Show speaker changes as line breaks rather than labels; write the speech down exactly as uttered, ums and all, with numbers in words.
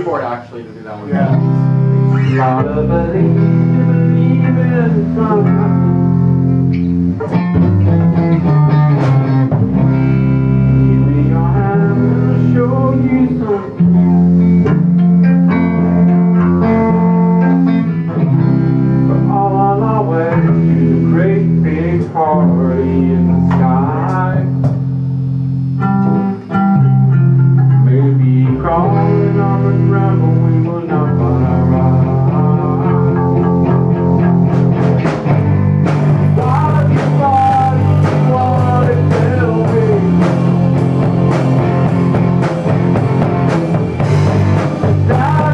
keyboard actually to do that one.
Yeah. Gotta believe, believe in something. Give me your hand and I'll show you something. But all on our way to the great big party in the sky. Maybe crawling on the ground, but we will not find our ride. Somebody, somebody, somebody tell me. Down